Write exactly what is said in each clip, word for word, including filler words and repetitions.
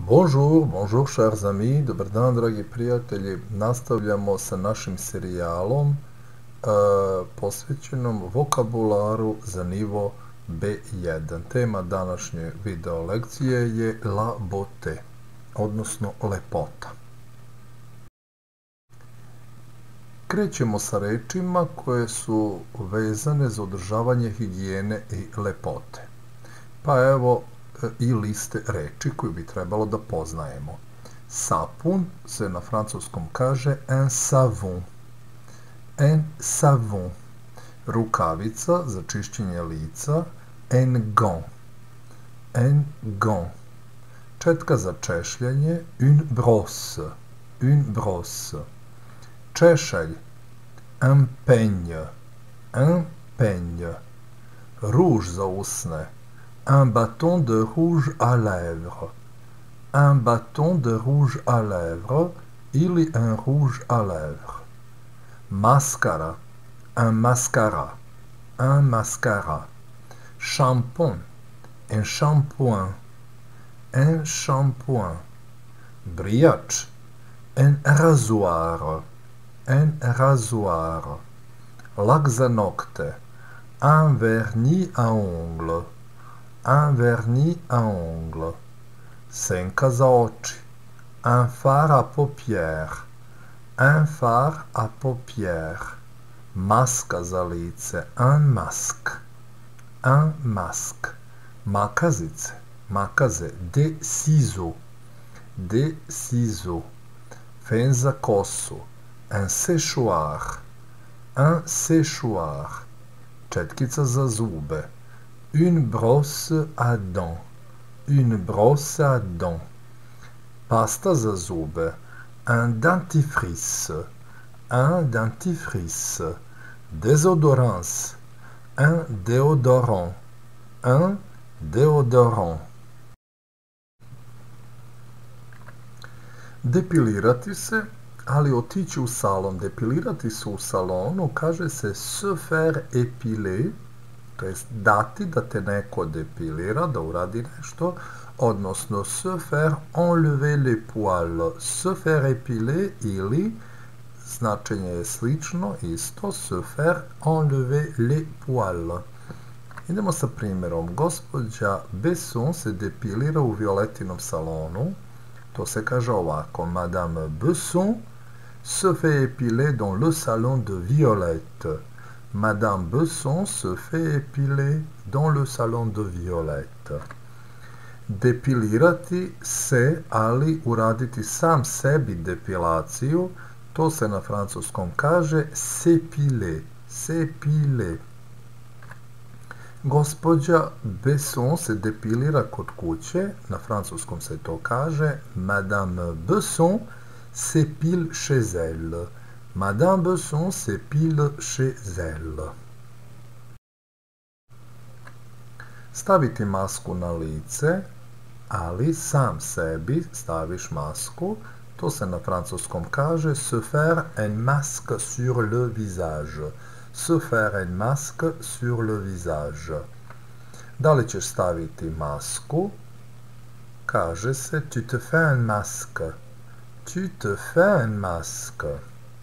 Bonjour, bonjour chers amis, dobar dan dragi prijatelji. Nastavljamo sa našim serijalom e, posvećenom vokabularu za nivo B jedan. Tema današnje video lekcije je la beauté, odnosno lepota. Krećemo sa rečima koje su vezane za održavanje higijene i lepote. Pa evo i liste reči koju bi trebalo da poznajemo. Sapun se na francuskom kaže un savon. Un savon. Rukavica za čišćenje lica un gant. Un gant. Četka za češljanje une brosse. Une brosse. Češelj un peigne. Un peigne. Ruž za usne un bâton de rouge à lèvres. Un bâton de rouge à lèvres ili un rouge à lèvres. Mascara, un mascara. Un mascara. Shampoing, un shampoing. Un shampoing. Briač, un rasoir. Un rasoir. Lak za nokte, un vernis à ongles. Un vernis à ongles. Senka za oči. Un fard à paupières. Un fard à paupières. Maska za lice. Un masque. Un masque. Makazice. Makaze. Des ciseaux. Des ciseaux. Fen za kosu. Un séchoir. Un séchoir. Četkica za zube. Une brosse à dents. Une brosse à dents. Pasta za zube. Un dentifrice. Un dentifrice. Désodorance. Un déodorant. Un déodorant. Depilirati se, ali otići u salon. Depilirati se u salonu kaže se se faire épiler, to jest dati da te neko depilira, da uradi nešto, odnosno se faire enlever les poils, se faire épiler ili, značenje je slično, isto, se faire enlever les poils. Idemo sa primjerom. Gospođa Besson se depilira u Violetinom salonu. To se kaže ovako. Madame Besson se fait épiler dans le salon de Violette. Madame Besson se fait épiler dans le salon de Violette. Depilirati se, ali uraditi sam sebi depilaciju, to se na francuskom kaže s'épiler. S'épiler. Gospođa Besson se depilira kod kuće, na francuskom se to kaže Madame Besson s'épile chez elle. Madame Besson s'épile chez elle. Staviti masku na lice, ali sam sebi staviš masku, to se na francuskom kaže se faire un masque sur le visage. Se faire un masque sur le visage. Da li ćeš staviti masku? Kaže se tu te fais un masque. Tu te fais un masque.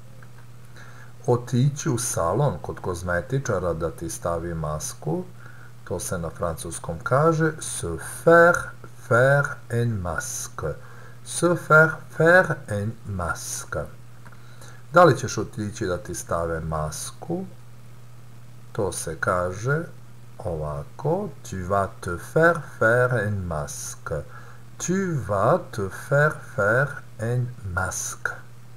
Otići u salon kod kozmetičara da ti stavi masku, to se na francuskom kaže se faire faire un masque. Se faire faire un masque. Da li ćeš otići da ti stave masku? To se kaže ovako. Tu vas te faire faire un masque. Tu vas te faire faire un masque.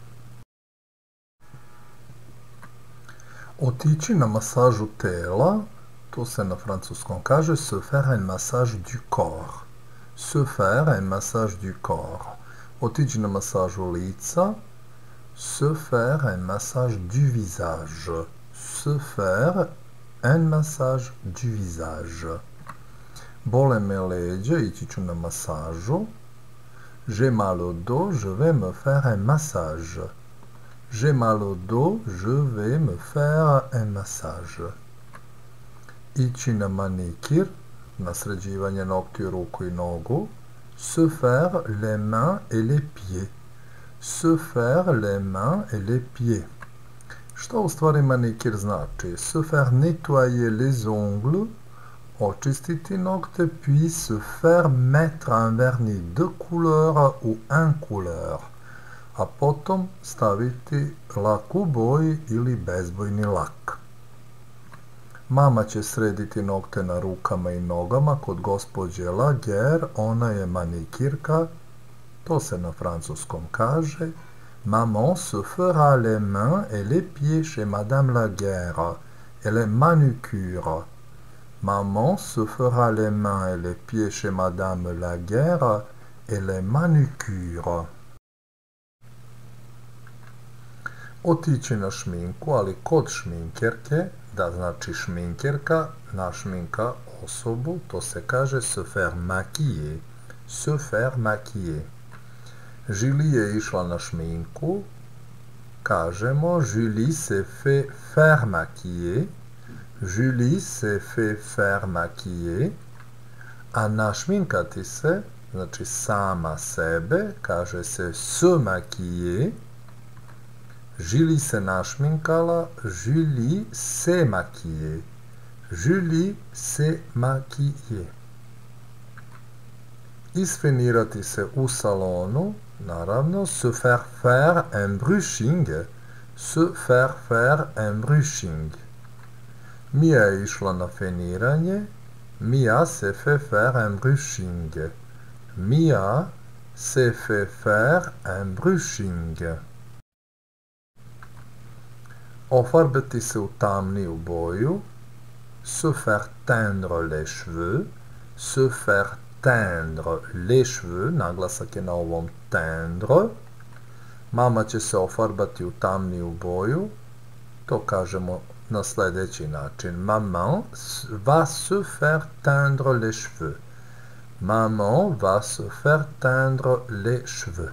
Otići na masažu tela, to se na francuskom kaže se faire un massage du corps. Se faire un massage du corps. Otići na masažu lica, se faire un massage du visage. Se faire un massage du visage. Bole me leđa, ići ću na masažu. J'ai mal au dos, je vais me faire un massage. J'ai mal au dos, je vais me faire un massage. Ići na manikir, na sređivanje noktiju, ruku i nogu. Se faire les mains et les pieds. Se faire les mains et les pieds. Što u stvari manikir znači? Se faire nettoyer les ongles, očistiti nokte, puis se faire mettre un vernis de couleur ou un couleur, a potom staviti lak u boji ili bezbojni lak. Mama će srediti nokte na rukama i nogama kod gospođe Laguerre, ona je manikirka, to se na francuskom kaže. Maman se fera les mains et les pieds chez Madame Laguerre, elle est manucure. Maman se fera les mains et les pieds chez Madame Laguerre, elle est manucure. Otići na šminku, ali kod šminkerke, da znači šminkerka našminka osobu, to se kaže se faire maquiller. Se faire maquiller. Julie je išla na šminku, kažemo Julie se fait faire maquiller. Julie se fait faire maquiller. A našminkati se, znači sama sebe, kaže se se maquiller. Julie se našminkala, Julie s'est maquillée. Julie s'est maquillée. Isfenirati se u salonu, naravno, se faire faire un brushing. Se faire faire un brushing. Mia je išla na feniranje, Mia se fait faire un brushing. Mia se fait faire un brushing. Ofarbeti se u tamniju boju, se faire teindre les cheveux, se faire teindre les cheveux, naglasak je na ovom teindre. Mama će se ofarbati u tamniju boju, to kažemo na sljedeći način. Maman va se faire teindre les cheveux. Maman va se faire teindre les cheveux.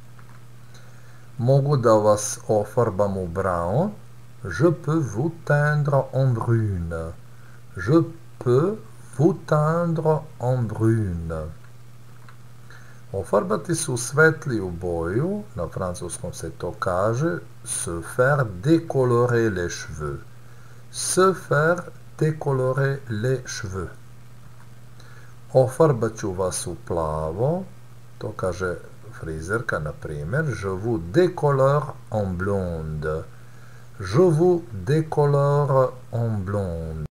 Mogu da vas ofarbam u brown. Je peux vous teindre en brune. Je peux vous teindre en brune. Ofarbati se u svetliju boju, na francuskom se to kaže, se faire décolorer les cheveux. Se faire décolorer les cheveux. Ofarbat ću vas u plavo, to kaže frizerka, na primjer, je vous décolore en blonde. Je vous décolore en blonde.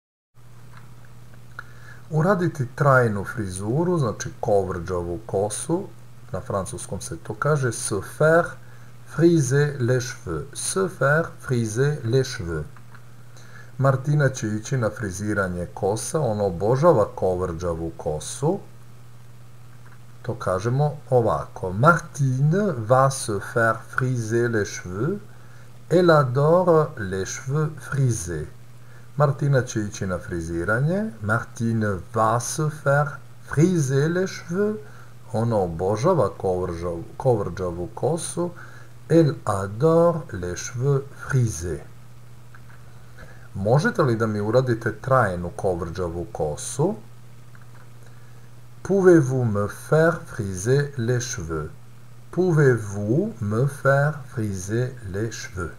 Uraditi trajnu frizuru, znači kovrđavu kosu, na francuskom se to kaže se faire friser les cheveux. Se faire friser les cheveux. Martina će ići na friziranje kosa, ona obožava kovrđavu kosu. To kažemo ovako. Martine va se faire friser les cheveux. Elle adore les cheveux frisés. Martina će ići na friziranje. Martine va se faire friser les cheveux. Ona obožava kovrđavu, kovrđavu kosu. Elle adore les cheveux frisés. Možete li da mi uradite trajnu kovrđavu kosu? Pouvez-vous me faire friser les cheveux? Pouvez-vous me faire friser les cheveux?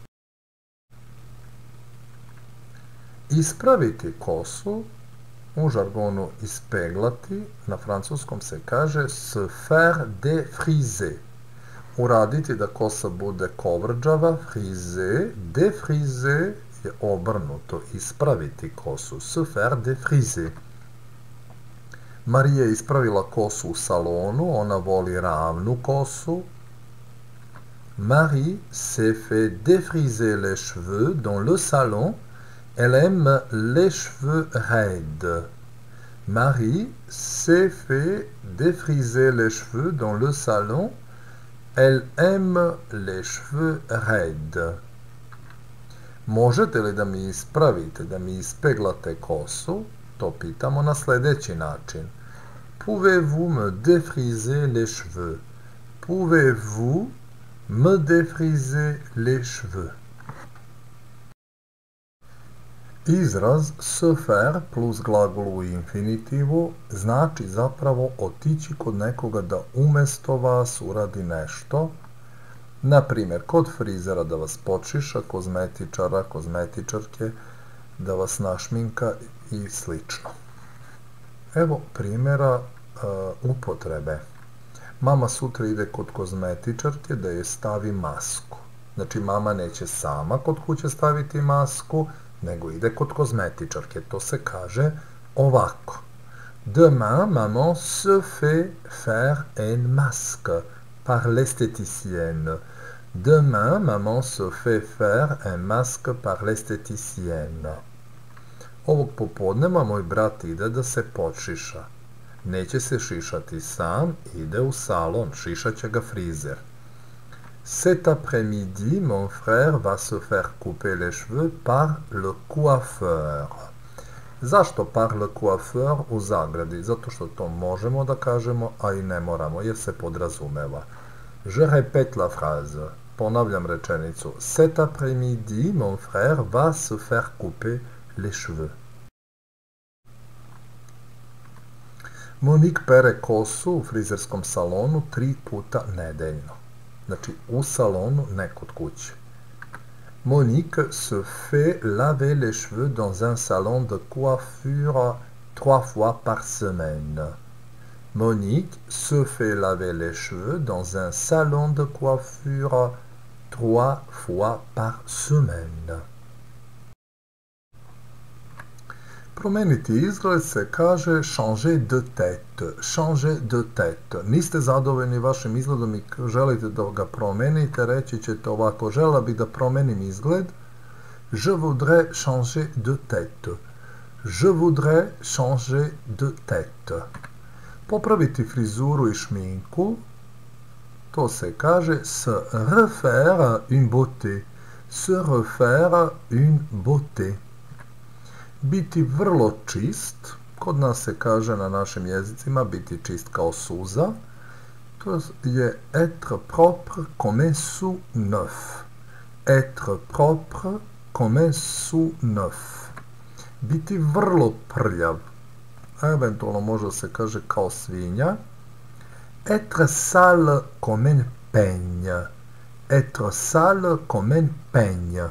Ispraviti kosu, u žargonu ispeglati, na francuskom se kaže se faire défriser. Uraditi da kosa bude kovrđava, friser, défriser je obrnuto, ispraviti kosu, se faire défriser. Marija je ispravila kosu u salonu, ona voli ravnu kosu. Marie s'est fait défriser les cheveux dans le salon. Elle aime les cheveux raides. Marie s'est fait défriser les cheveux dans le salon. Elle aime les cheveux raides. Možete li da mi ispravite, da mi ispeglate kosu? To pitamo na sljedeći način. Pouvez-vous me défriser les cheveux? Pouvez-vous me défriser les cheveux? Izraz se faire plus glagol u infinitivu znači zapravo otići kod nekoga da umesto vas uradi nešto. Na primjer, kod frizera da vas počiša, kozmetičara, kozmetičarke, da vas našminka i slično. Evo primjera uh, upotrebe. Mama sutra ide kod kozmetičarke da je stavi masku. Znači, mama neće sama kod kuće staviti masku, nego ide kod kozmetičarke. To se kaže ovako. Demain, maman se fait faire un masque par l'esthéticienne. Demain, maman se fait faire un masque par l'esthéticienne. Ovog popodneva moj brat ide da se počiša. Neće se šišati sam, ide u salon, šišat će ga frizer. Cet après-midi, mon frère va se faire couper les cheveux par le coiffeur. Zašto par le coiffeur u zagradi? Zato što to možemo da kažemo, a i ne moramo, jer se podrazumeva. Je répète la phrase. Ponavljam rečenicu. Cet après-midi, mon frère va se faire couper les cheveux. Monique pere kosu u frizerskom salonu tri puta nedeljno. Znači, u salonu, ne kod kuće. Monique se fait laver les cheveux dans un salon de coiffure trois fois par semaine. Monique se fait laver les cheveux dans un salon de coiffure trois fois par semaine. Promeniti izgled se kaže changer de tête. Changer de tête. Niste zadovoljni vašim izgledom i želite da ga promenite, reći ćete ovako, žela bih da promenim izgled. Je voudrais changer de tête. Je voudrais changer de tête. Popraviti frizuru i šminku, to se kaže se refaire une beauté. Se refaire une beauté. Biti vrlo čist, kod nas se kaže na našim jezicima biti čist kao suza, to je être propre comme un sou neuf. Être propre comme un sou neuf. Biti vrlo prljav, eventualno može se kaže kao svinja. Être sale comme un peigne. Être sale comme un peigne.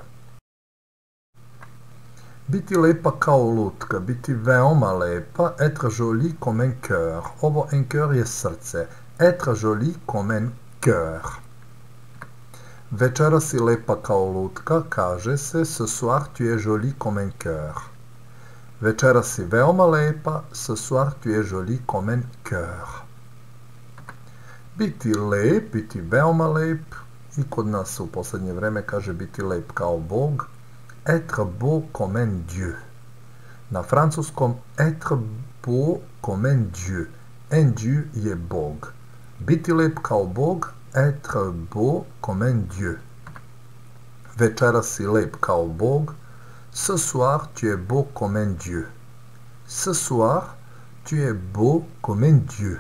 Biti lepa kao lutka, biti veoma lepa, être jolie comme un cœur. Ovo un cœur je srce. Être jolie comme un cœur. Večera si lepa kao lutka, kaže se ce soir tu es jolie comme un cœur. Večera si veoma lepa, ce soir tu es jolie comme un cœur. Biti lep, biti veoma lep, i kod nas u poslednje vreme kaže biti lep kao Bog. Être beau comme un dieu. Na francuskom être beau comme un dieu. Un dieu je Bog. Biti lep kao Bog, être beau comme un dieu. Večera si lep kao Bog. Ce soir tu es beau comme un dieu. Ce soir tu es beau comme un dieu.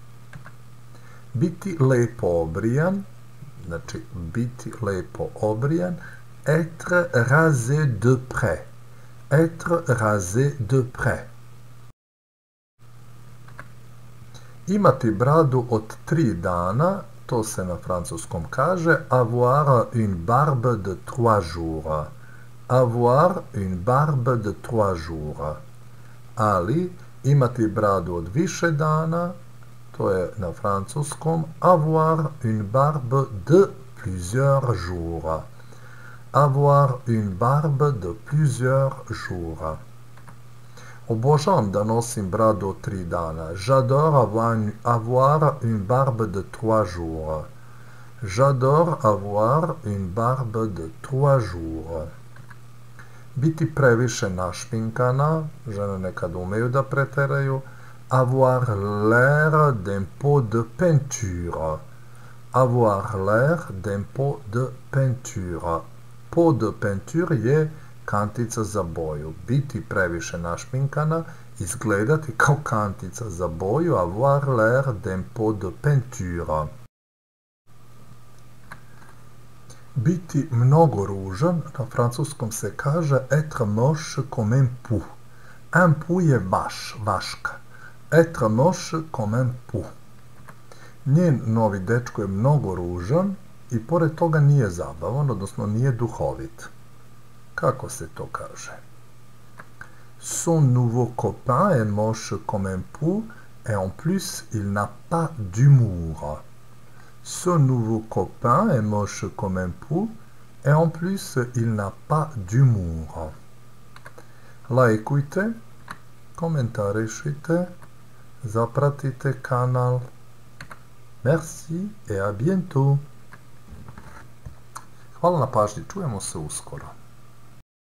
Biti lepo obrijan, znači biti lepo obrijan. Être rasé de près. Être rasé de près. Imati bradu od tri dana, to se na francuskom kaže avoir une barbe de trois jours. Avoir une barbe de trois jours. Ali imati bradu od više dana, to je na francuskom avoir une barbe de plusieurs jours. Avoir une barbe de plusieurs jours. Obožavam da nosim bradu od tri dana. J'adore avoir une barbe de trois jours. J'adore avoir une barbe de trois jours. Biti previše našminkana, žene nekad umeju da preteraju. Avoir l'air d'un pot de peinture. Avoir l'air d'un pot de peinture. Pot de peinture je kantica za boju. Biti previše našminkana, izgledati kao kantica za boju, avoir l'air d'un pot de peinture. Biti mnogo ružan, na francuskom se kaže être moche comme un pou. Un pou je vaš, vaška. Être moche comme un pou. Njen novi dečko je mnogo ružan i pored toga nije zabavan, odnosno nije duhovit. Kako se to kaže? Son nouveau copain est moche comme un pou et en plus il n'a pas d'humour. Son nouveau copain est moche comme un pou et en plus il n'a pas d'humour. Lajkujte, komentarišite, zapratite kanal. Merci et à bientôt. Hvala na pažnji, čujemo se uskoro.